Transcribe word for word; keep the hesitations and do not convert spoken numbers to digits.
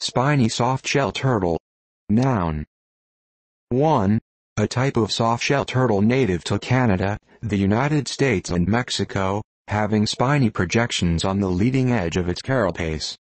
Spiny softshell turtle. Noun. one. A type of softshell turtle native to Canada, the United States and Mexico, having spiny projections on the leading edge of its carapace.